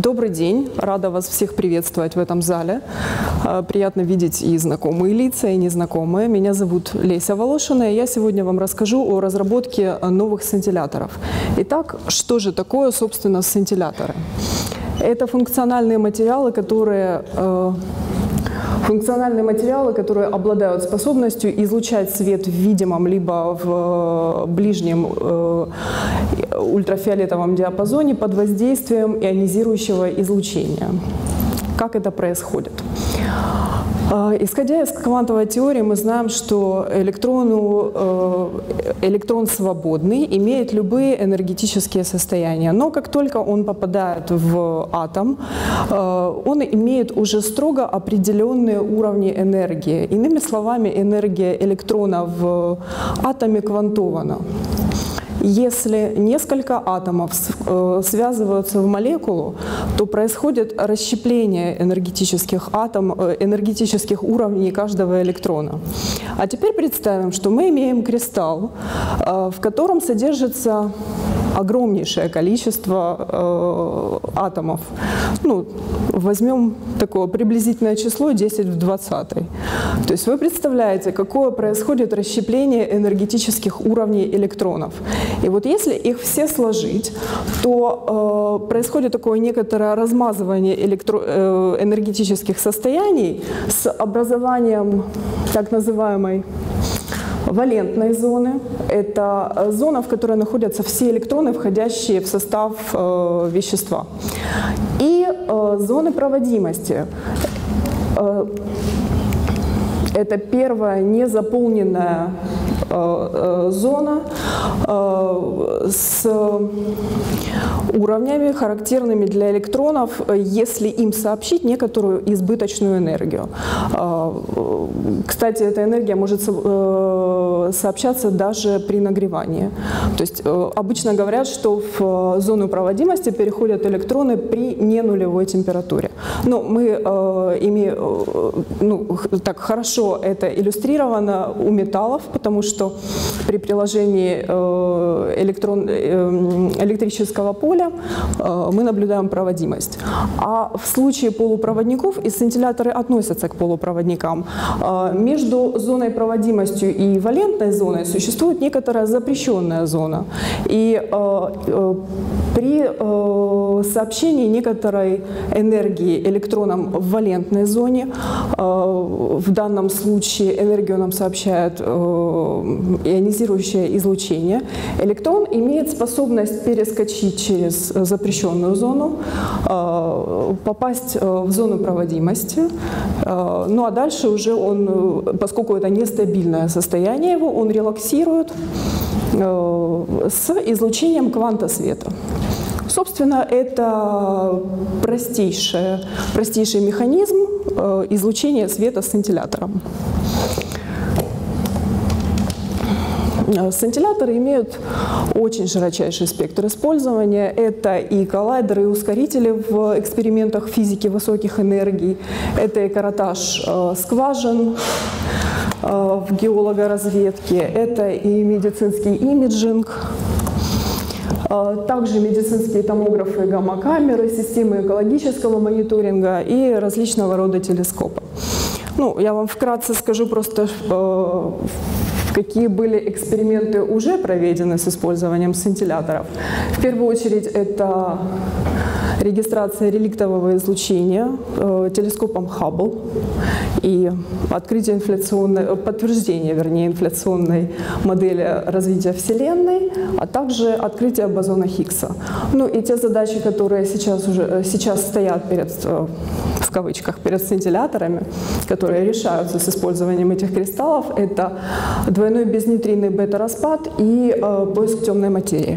Добрый день, рада вас всех приветствовать в этом зале. Приятно видеть и знакомые лица, и незнакомые. Меня зовут Леся Волошина, и я сегодня вам расскажу о разработке новых сцинтилляторов. Итак, что же такое, собственно, сцинтилляторы? Это функциональные материалы, которые обладают способностью излучать свет в видимом либо в ближнем ультрафиолетовом диапазоне под воздействием ионизирующего излучения. Как это происходит? Исходя из квантовой теории, мы знаем, что электрон свободный, имеет любые энергетические состояния. Но как только он попадает в атом, он имеет уже строго определенные уровни энергии. Иными словами, энергия электрона в атоме квантована. Если несколько атомов связываются в молекулу, то происходит расщепление энергетических уровней каждого электрона. А теперь представим, что мы имеем кристалл, в котором содержится огромнейшее количество атомов. Ну, возьмем такое приблизительное число 10 в 20. То есть вы представляете, какое происходит расщепление энергетических уровней электронов. И вот если их все сложить, то происходит такое некоторое размазывание энергетических состояний с образованием так называемой валентной зоны. Это зона, в которой находятся все электроны, входящие в состав вещества. И зоны проводимости. Это первая незаполненная зона с уровнями, характерными для электронов, если им сообщить некоторую избыточную энергию. Кстати, эта энергия может сообщаться даже при нагревании. То есть обычно говорят, что в зону проводимости переходят электроны при ненулевой температуре. Но мы так хорошо это иллюстрировано у металлов, потому что при приложении электрического поля мы наблюдаем проводимость. А в случае полупроводников, и сцинтилляторы относятся к полупроводникам, между зоной проводимости и валентной зоной существует некоторая запрещенная зона. И при сообщении некоторой энергии электронам в валентной зоне, в данном случае энергию нам сообщает ионизирующее излучение, электрон имеет способность перескочить через запрещенную зону, попасть в зону проводимости. Ну а дальше уже он, поскольку это нестабильное состояние его, он релаксирует с излучением кванта света. Собственно, это простейший механизм излучения света сцинтиллятором. Сцинтилляторы имеют очень широчайший спектр использования. Это и коллайдеры, и ускорители в экспериментах физики высоких энергий. Это и коротаж скважин в геологоразведке. Это и медицинский имиджинг. Также медицинские томографы, гамма-камеры, системы экологического мониторинга и различного рода телескопы. Ну, я вам вкратце скажу просто, какие были эксперименты уже проведены с использованием сцинтилляторов. В первую очередь это регистрация реликтового излучения телескопом Хаббл и подтверждение инфляционной модели развития Вселенной, а также открытие бозона Хиггса. Ну и те задачи, которые сейчас стоят в кавычках, перед сцинтилляторами, которые решаются с использованием этих кристаллов, это двойной безнейтринный бета-распад и поиск темной материи.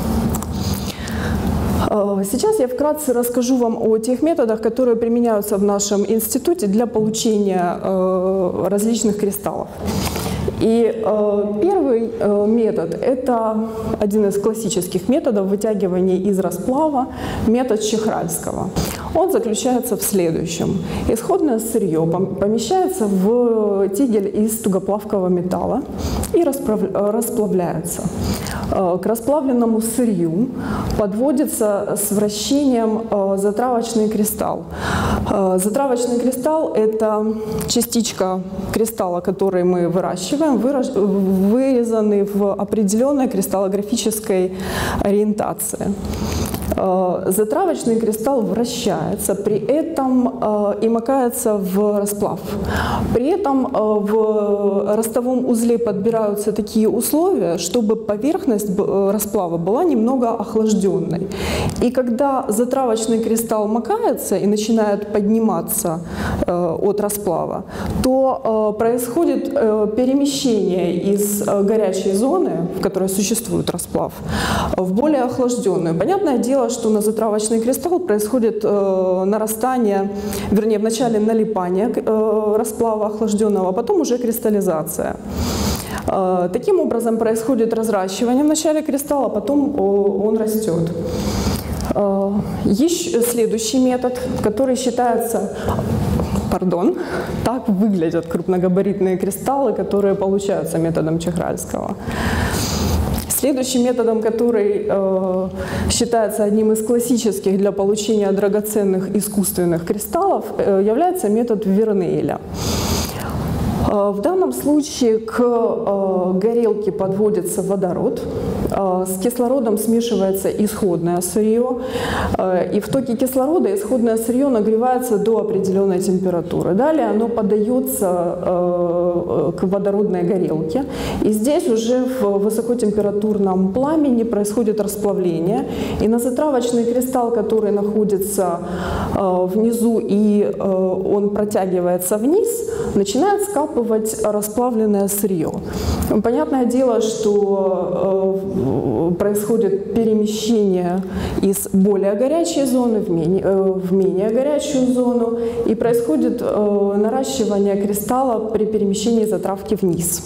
Сейчас я вкратце расскажу вам о тех методах, которые применяются в нашем институте для получения различных кристаллов. И первый метод – это один из классических методов вытягивания из расплава, метод Чехральского. Он заключается в следующем. Исходное сырье помещается в тигель из тугоплавкого металла и расплавляется. К расплавленному сырью подводится с вращением затравочный кристалл. Затравочный кристалл – это частичка кристалла, который мы выращиваем, вырезанный в определенной кристаллографической ориентации. Затравочный кристалл вращается, при этом и макается в расплав. При этом в ростовом узле подбираются такие условия, чтобы поверхность расплава была немного охлажденной. И когда затравочный кристалл макается и начинает подниматься от расплава, то происходит перемещение из горячей зоны, в которой существует расплав, в более охлажденную. Понятное дело, что на затравочный кристалл происходит нарастание, вернее, вначале налипание расплава охлажденного, а потом уже кристаллизация. Таким образом происходит разращивание в начале кристалла, а потом он растет. Еще следующий метод, который считается... так выглядят крупногабаритные кристаллы, которые получаются методом Чехральского. Следующим методом, который считается одним из классических для получения драгоценных искусственных кристаллов, является метод Вернеля. В данном случае к горелке подводится водород, с кислородом смешивается исходное сырье, и в токе кислорода исходное сырье нагревается до определенной температуры. Далее оно подается к водородной горелке, и здесь уже в высокотемпературном пламени происходит расплавление, и на затравочный кристалл, который находится внизу и он протягивается вниз, начинает скапывать расплавленное сырье. Понятное дело, что происходит перемещение из более горячей зоны в менее горячую зону, и происходит наращивание кристалла при перемещении затравки вниз.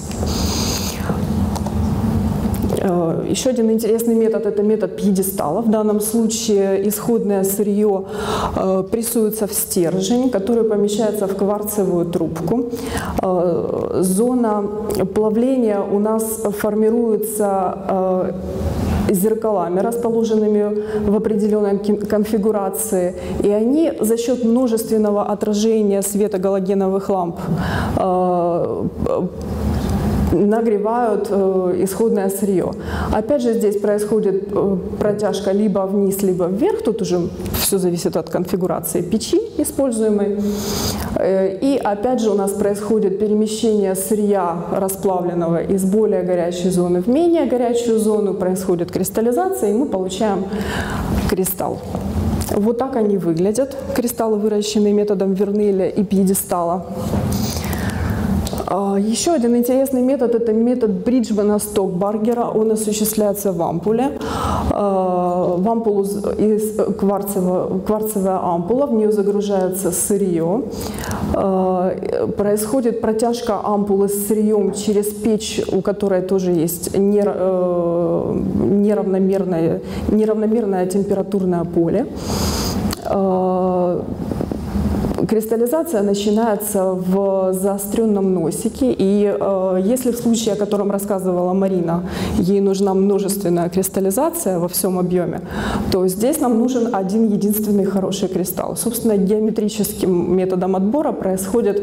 Еще один интересный метод – это метод пьедестала. В данном случае исходное сырье прессуется в стержень, который помещается в кварцевую трубку. Зона плавления у нас формируется зеркалами, расположенными в определенной конфигурации, и они за счет множественного отражения света галогеновых ламп нагревают исходное сырье. Опять же, здесь происходит протяжка либо вниз, либо вверх. Тут уже все зависит от конфигурации печи используемой. И опять же у нас происходит перемещение сырья расплавленного из более горячей зоны в менее горячую зону. Происходит кристаллизация, и мы получаем кристалл. Вот так они выглядят, кристаллы, выращенные методом Вернеля и пьедестала. Еще один интересный метод – это метод Бриджмана-Стокбаргера. Он осуществляется в ампуле. В ампулу кварцевая ампула, в нее загружается сырье. Происходит протяжка ампулы с сырьем через печь, у которой тоже есть неравномерное температурное поле. Кристаллизация начинается в заостренном носике, и если в случае, о котором рассказывала Марина, ей нужна множественная кристаллизация во всем объеме, то здесь нам нужен один единственный хороший кристалл. Собственно, геометрическим методом отбора происходит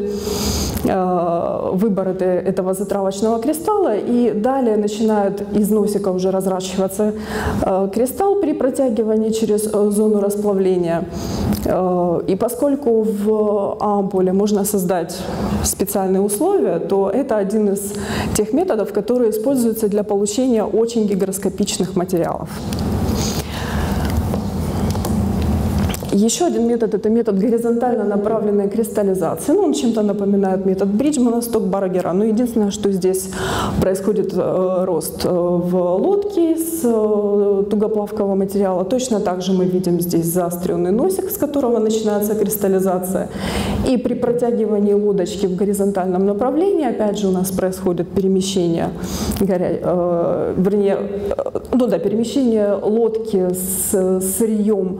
выбор этого затравочного кристалла, и далее начинает из носика уже разращиваться кристалл при протягивании через зону расплавления. И поскольку в ампуле можно создать специальные условия, то это один из тех методов, которые используются для получения очень гигроскопичных материалов. Еще один метод – это метод горизонтально направленной кристаллизации. Он чем-то напоминает метод Бриджмана-Стокбаргера, но единственное, что здесь происходит рост в лодке из тугоплавкого материала. Точно так же мы видим здесь заостренный носик, с которого начинается кристаллизация. И при протягивании лодочки в горизонтальном направлении, опять же, у нас происходит перемещение, перемещение лодки с сырьем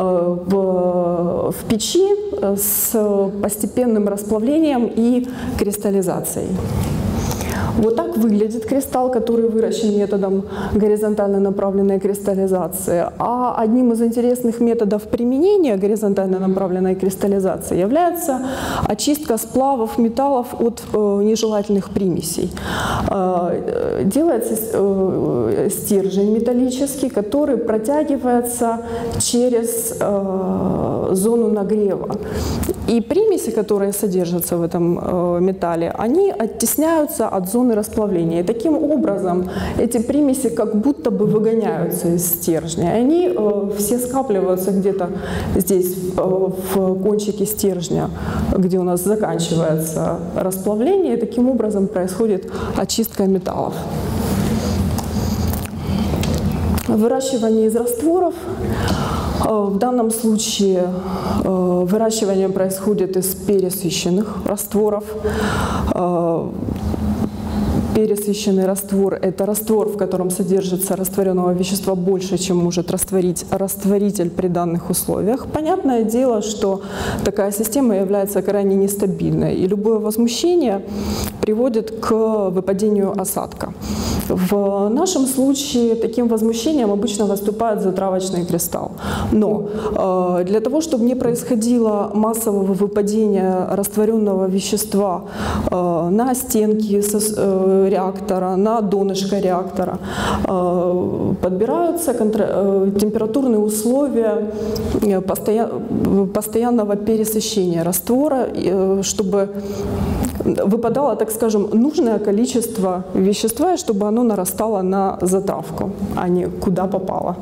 в печи с постепенным расплавлением и кристаллизацией. Вот так выглядит кристалл, который выращен методом горизонтально направленной кристаллизации. А одним из интересных методов применения горизонтально направленной кристаллизации является очистка сплавов металлов от нежелательных примесей. Делается стержень металлический, который протягивается через зону нагрева. И примеси, которые содержатся в этом металле, они оттесняются от зоны расплавления. И таким образом эти примеси как будто бы выгоняются из стержня. Они все скапливаются где-то здесь, в кончике стержня, где у нас заканчивается расплавление. И таким образом происходит очистка металлов. Выращивание из растворов. В данном случае выращивание происходит из пересыщенных растворов. Пересыщенный раствор – это раствор, в котором содержится растворенного вещества больше, чем может растворить растворитель при данных условиях. Понятное дело, что такая система является крайне нестабильной, и любое возмущение приводит к выпадению осадка. В нашем случае таким возмущением обычно выступает затравочный кристалл. Но для того, чтобы не происходило массового выпадения растворенного вещества на стенки реактора, на донышко реактора, подбираются температурные условия постоянного пересыщения раствора, чтобы выпадало, так скажем, нужное количество вещества, чтобы оно нарастало на затравку, а не куда попало.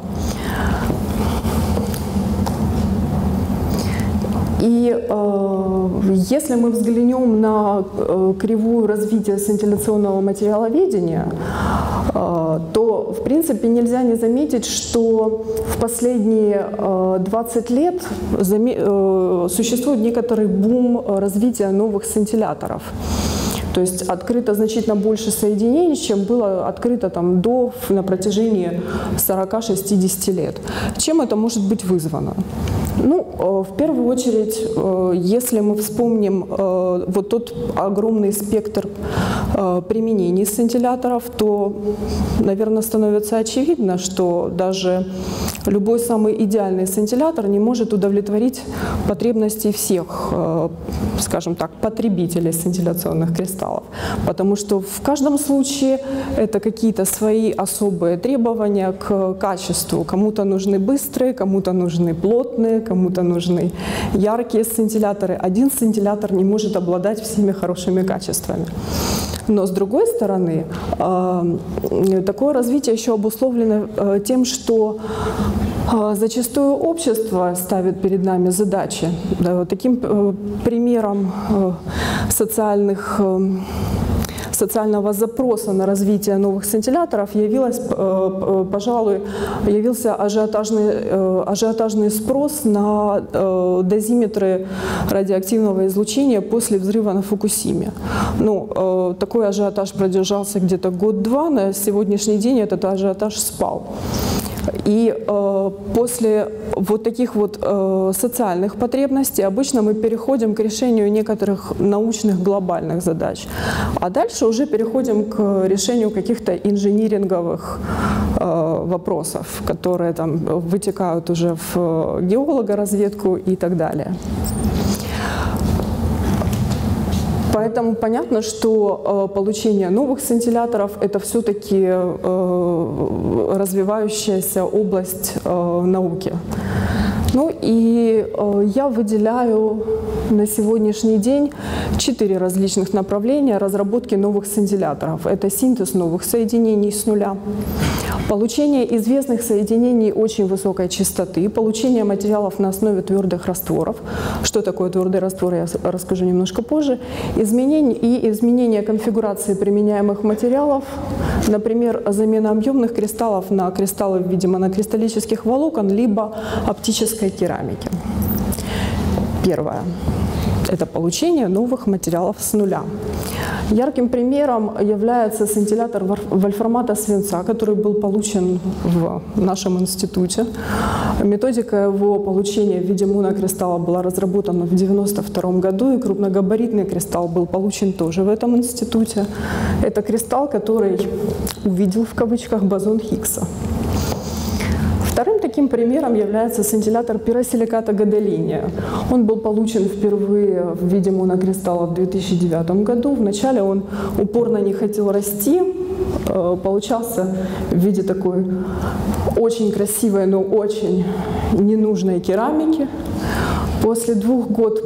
И если мы взглянем на кривую развития сцинтилляционного материаловедения, то, в принципе, нельзя не заметить, что в последние 20 лет существует некоторый бум развития новых сцинтилляторов. То есть открыто значительно больше соединений, чем было открыто на протяжении 40-60 лет. Чем это может быть вызвано? Ну, в первую очередь, если мы вспомним вот тот огромный спектр применений сцинтилляторов, то, наверное, становится очевидно, что даже любой самый идеальный сцинтиллятор не может удовлетворить потребности всех, скажем так, потребителей сцинтилляционных кристаллов. Потому что в каждом случае это какие-то свои особые требования к качеству. Кому-то нужны быстрые, кому-то нужны плотные, кому-то нужны яркие сцинтилляторы. Один сцинтиллятор не может обладать всеми хорошими качествами. Но с другой стороны, такое развитие еще обусловлено тем, что зачастую общество ставит перед нами задачи. Таким примером социального запроса на развитие новых сцинтилляторов явился ажиотажный спрос на дозиметры радиоактивного излучения после взрыва на Фукусиме. Ну, такой ажиотаж продержался где-то год-два, на сегодняшний день этот ажиотаж спал. И после вот таких вот социальных потребностей обычно мы переходим к решению некоторых научных глобальных задач. А дальше уже переходим к решению каких-то инжиниринговых вопросов, которые там вытекают уже в геологоразведку и так далее. Поэтому понятно, что получение новых сцинтилляторов – это все-таки развивающаяся область науки. Ну и я выделяю на сегодняшний день 4 различных направления разработки новых сцинтилляторов. Это синтез новых соединений с нуля, получение известных соединений очень высокой частоты, получение материалов на основе твердых растворов. Что такое твердый раствор, я расскажу немножко позже. Изменение конфигурации применяемых материалов, например, замена объемных кристаллов на кристаллы в виде монокристаллических волокон, либо оптической керамики. Первое – это получение новых материалов с нуля. Ярким примером является сцинтиллятор вольфрамата свинца, который был получен в нашем институте. Методика его получения в виде монокристалла была разработана в 1992 году, и крупногабаритный кристалл был получен тоже в этом институте. Это кристалл, который увидел в кавычках бозон Хиггса. Вторым таким примером является сцинтиллятор пиросиликата гадолиния. Он был получен впервые в виде монокристалла в 2009 году. Вначале он упорно не хотел расти, получался в виде такой очень красивой, но очень ненужной керамики. После 2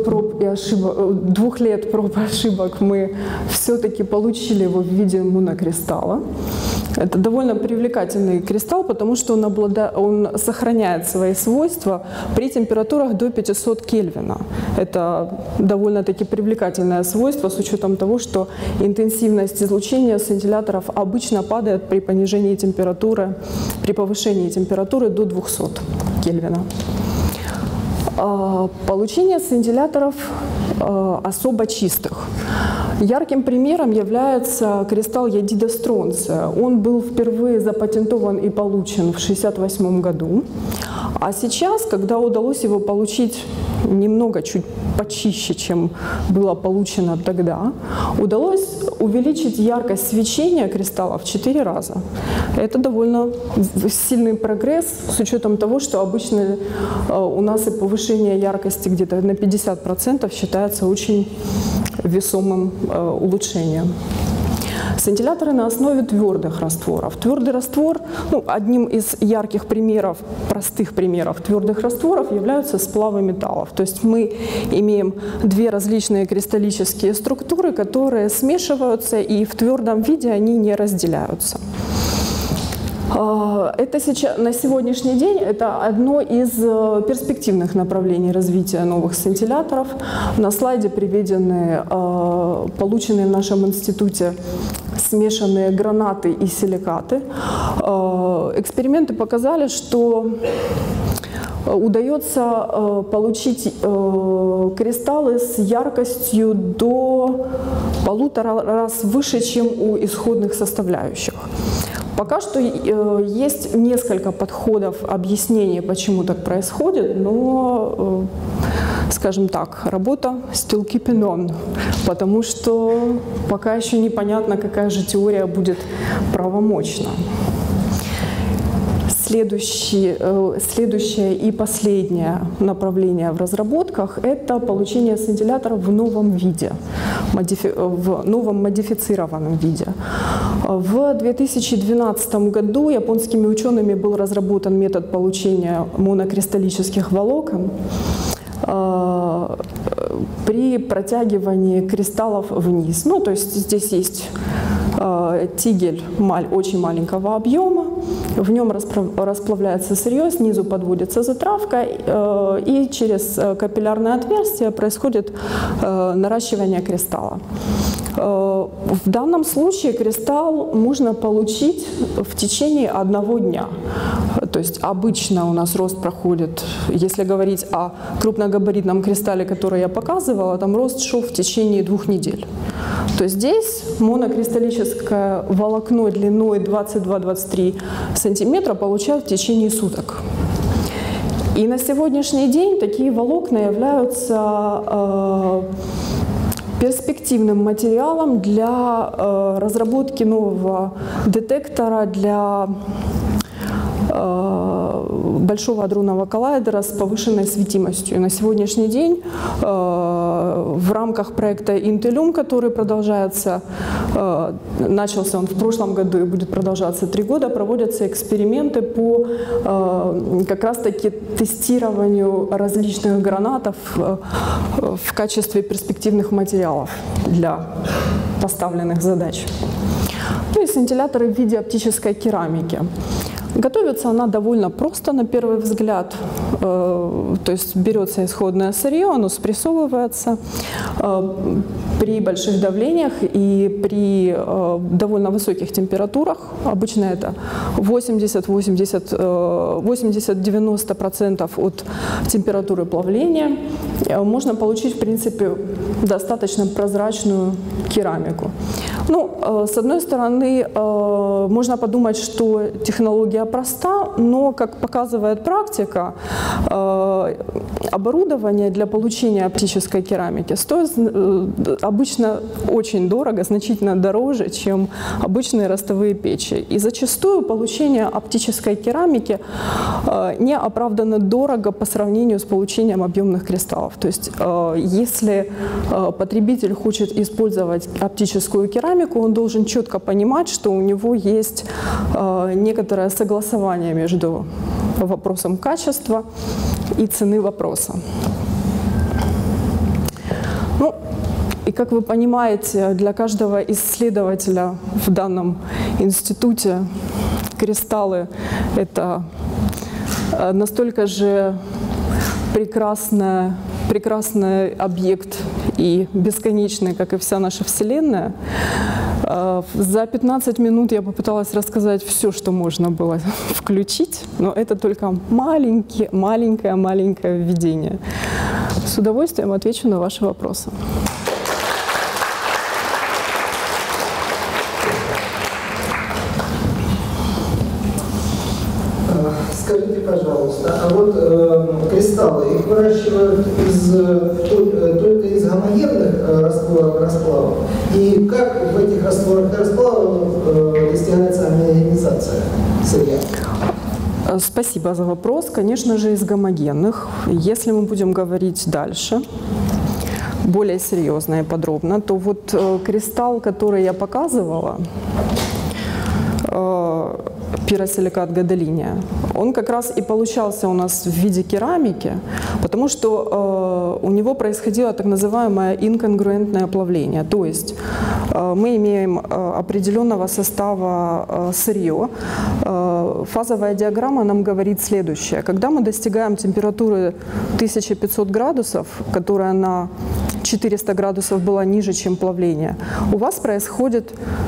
лет проб и ошибок мы все-таки получили его в виде монокристалла. Это довольно привлекательный кристалл, потому что он сохраняет свои свойства при температурах до 500 Кельвина. Это довольно-таки привлекательное свойство с учетом того, что интенсивность излучения сцинтилляторов обычно падает при понижении температуры, при повышении температуры до 200 Кельвина. Получение сцинтилляторов особо чистых. Ярким примером является кристалл йодида стронция. Он был впервые запатентован и получен в 1968 году. А сейчас, когда удалось его получить немного, чуть почище, чем было получено тогда, удалось увеличить яркость свечения кристалла в 4 раза. Это довольно сильный прогресс, с учетом того, что обычно у нас и повышение яркости где-то на 50% считается очень весомым улучшением. Сцинтилляторы на основе твердых растворов. Твердый раствор, одним из ярких примеров, простых примеров твердых растворов являются сплавы металлов. То есть мы имеем 2 различные кристаллические структуры, которые смешиваются, и в твердом виде они не разделяются. Это сейчас, на сегодняшний день это одно из перспективных направлений развития новых сцинтилляторов. На слайде приведены полученные в нашем институте смешанные гранаты и силикаты. Эксперименты показали, что удается получить кристаллы с яркостью до 1,5 раз выше, чем у исходных составляющих. Пока что есть несколько подходов, объяснений, почему так происходит, но, скажем так, работа still keeping on, потому что пока еще непонятно, какая же теория будет правомочна. Следующее и последнее направление в разработках – это получение сцинтилляторов в новом виде, в новом модифицированном виде. В 2012 году японскими учеными был разработан метод получения монокристаллических волокон при протягивании кристаллов вниз. То есть здесь есть тигель очень маленького объема, в нем расплавляется сырье, снизу подводится затравка, и через капиллярное отверстие происходит наращивание кристалла. В данном случае кристалл можно получить в течение 1 дня. То есть обычно у нас рост проходит, если говорить о крупногабаритном кристалле, который я показывала, там рост шел в течение 2 недель. То есть здесь монокристаллическое волокно длиной 22-23 сантиметра получают в течение суток. И на сегодняшний день такие волокна являются перспективным материалом для разработки нового детектора для большого адронного коллайдера с повышенной светимостью. На сегодняшний день в рамках проекта Intellum, который продолжается, начался он в прошлом году и будет продолжаться 3 года, проводятся эксперименты по как раз-таки тестированию различных гранатов в качестве перспективных материалов для поставленных задач. И сцинтилляторы в виде оптической керамики. Готовится она довольно просто на первый взгляд. То есть берется исходное сырье, оно спрессовывается при больших давлениях и при довольно высоких температурах. Обычно это 80-90% от температуры плавления. Можно получить, в принципе, достаточно прозрачную керамику. Ну, с одной стороны, можно подумать, что технология проста, но, как показывает практика, оборудование для получения оптической керамики стоит обычно очень дорого, значительно дороже, чем обычные ростовые печи. И зачастую получение оптической керамики не оправданно дорого по сравнению с получением объемных кристаллов. То есть, если потребитель хочет использовать оптическую керамику, он должен четко понимать, что у него есть некоторое согласование между вопросом качества и цены вопроса. Ну, и как вы понимаете, для каждого исследователя в данном институте кристаллы – это настолько же прекрасный объект и бесконечный, как и вся наша Вселенная. За 15 минут я попыталась рассказать все, что можно было включить, но это только маленькое введение. С удовольствием отвечу на ваши вопросы. Скажите, пожалуйста, а вот кристаллы, их выращивают только из гомогенных растворов и расплавов? И как в этих растворах и расплавах достигается гомогенизация сырья? Спасибо за вопрос. Конечно же, из гомогенных. Если мы будем говорить дальше, более серьезно и подробно, то вот кристалл, который я показывала, пиросиликат гадолиния, он как раз и получался у нас в виде керамики, потому что у него происходило так называемое инконгруентное плавление. То есть мы имеем определенного состава сырье. Фазовая диаграмма нам говорит следующее. Когда мы достигаем температуры 1500 градусов, которая на 400 градусов была ниже, чем плавление, у вас происходит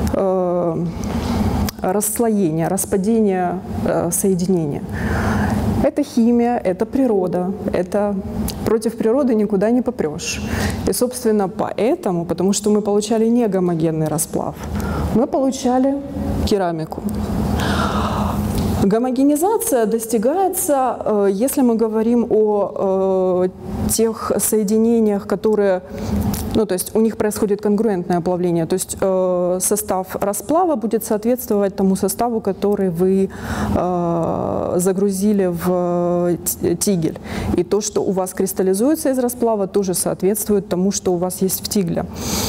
расслоение, распадение соединения. Это химия, это природа, это против природы никуда не попрешь. И, собственно, поэтому, потому что мы получали не гомогенный расплав, мы получали керамику. Гомогенизация достигается, если мы говорим о тех соединениях, которые, ну, то есть у них происходит конгруентное плавление, то есть состав расплава будет соответствовать тому составу, который вы загрузили в тигель. И то, что у вас кристаллизуется из расплава, тоже соответствует тому, что у вас есть в тигле.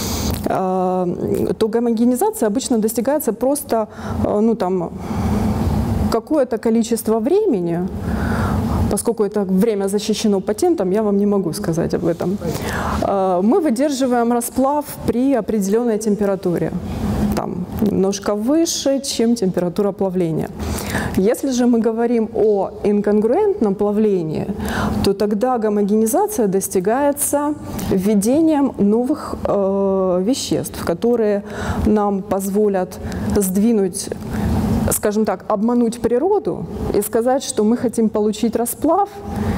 То гомогенизация обычно достигается просто, ну, там, какое-то количество времени, поскольку это время защищено патентом, я вам не могу сказать об этом. Мы выдерживаем расплав при определенной температуре, там, немножко выше, чем температура плавления. Если же мы говорим о инконгруентном плавлении, то тогда гомогенизация достигается введением новых веществ, которые нам позволят сдвинуть, скажем так, обмануть природу и сказать, что мы хотим получить расплав.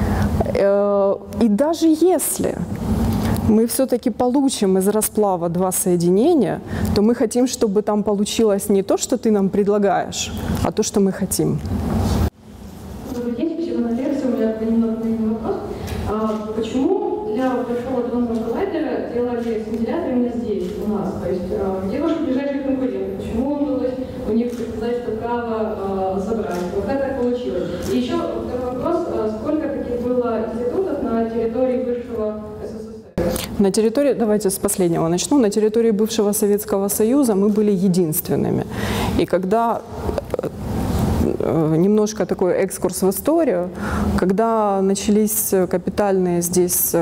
И даже если мы все-таки получим из расплава два соединения, то мы хотим, чтобы там получилось не то, что ты нам предлагаешь, а то, что мы хотим. Добрый день, спасибо на лекцию. У меня немного вопрос. Почему для большого адронного коллайдера делали сцинтиллятор именно здесь, у нас? То есть где ваши ближайшие конкуренты? Почему удалось у них, так сказать, это право забрать? Вот как так получилось? И еще второй вопрос. Сколько таких было институтов на территории бывшего СССР? На территории, давайте с последнего начну, на территории бывшего Советского Союза мы были единственными. И когда, немножко такой экскурс в историю, когда начались капитальные здесь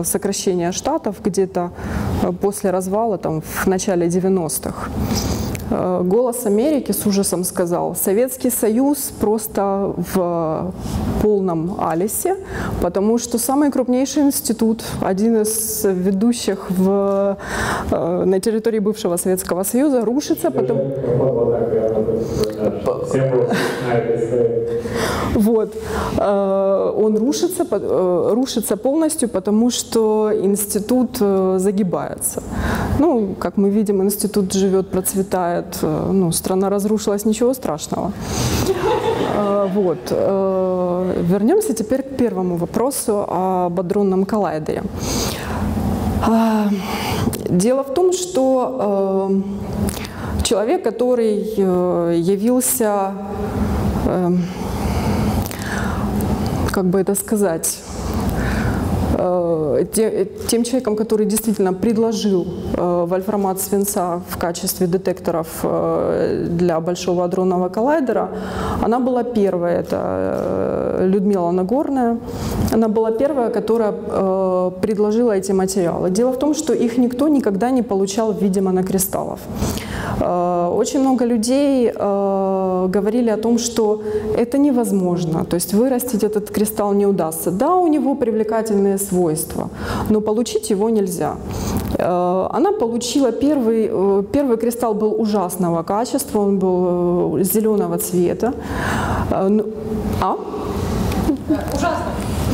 сокращения штатов где-то после развала, там, в начале 90-х, «Голос Америки» с ужасом сказал: Советский Союз просто в полном алисе, потому что самый крупнейший институт, один из ведущих на территории бывшего Советского Союза, рушится, он рушится полностью, потому что институт загибается. Ну, как мы видим, институт живет, процветает, ну, страна разрушилась, ничего страшного. Вернемся теперь к первому вопросу об адронном коллайдере. Дело в том, что человек, который явился, как бы это сказать, тем человеком, который действительно предложил вольфрамат свинца в качестве детекторов для Большого адронного коллайдера, она была первая, это Людмила Нагорная, она была первая, которая предложила эти материалы. Дело в том, что их никто никогда не получал в виде монокристаллов. Очень много людей говорили о том, что это невозможно, то есть вырастить этот кристалл не удастся. Да, у него привлекательные свойства, но получить его нельзя. Она получила первый кристалл был ужасного качества, он был зеленого цвета. Ужасно.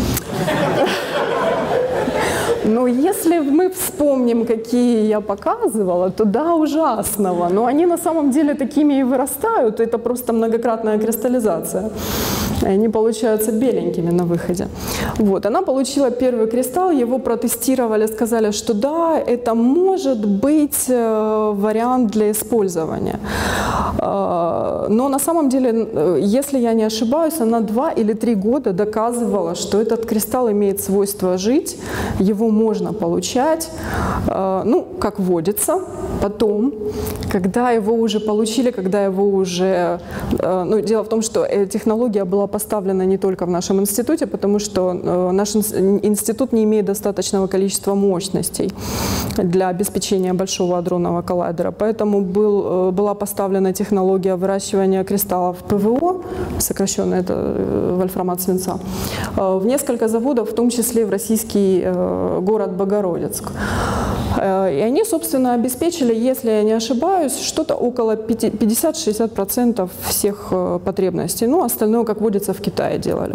Но если мы вспомним, какие я показывала, то да, ужасного. Но они на самом деле такими и вырастают. Это просто многократная кристаллизация. Они получаются беленькими на выходе. Вот. Она получила первый кристалл, его протестировали, сказали, что да, это может быть вариант для использования. Но на самом деле, если я не ошибаюсь, она 2 или 3 года доказывала, что этот кристалл имеет свойство жить, его можно получать, ну, как водится. Потом, когда его уже получили, когда его уже... Ну, дело в том, что технология была поставлена не только в нашем институте, потому что наш институт не имеет достаточного количества мощностей для обеспечения Большого адронного коллайдера. Поэтому была поставлена технология выращивания кристаллов ПВО, сокращенно это вольфрамат свинца, в несколько заводов, в том числе в российский город Богородицк. И они, собственно, обеспечили, если я не ошибаюсь, что-то около 50-60% всех потребностей. Ну, остальное, как водится, в Китае делали.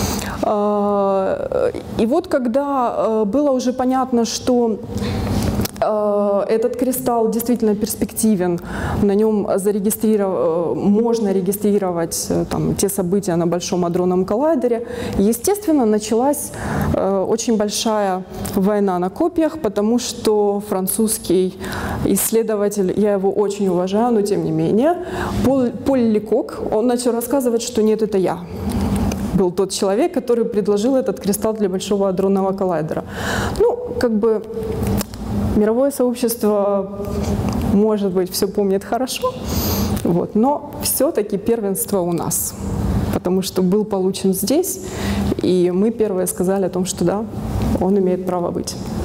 И вот когда было уже понятно, что этот кристалл действительно перспективен, на нем можно регистрировать там, те события на Большом адронном коллайдере. Естественно, началась очень большая война на копьях, потому что французский исследователь, я его очень уважаю, но тем не менее, Поль Лекок, он начал рассказывать, что нет, это я был тот человек, который предложил этот кристалл для Большого адронного коллайдера. Ну, как бы... Мировое сообщество, может быть, все помнит хорошо, вот, но все-таки первенство у нас, потому что был получен здесь, и мы первые сказали о том, что да, он имеет право быть.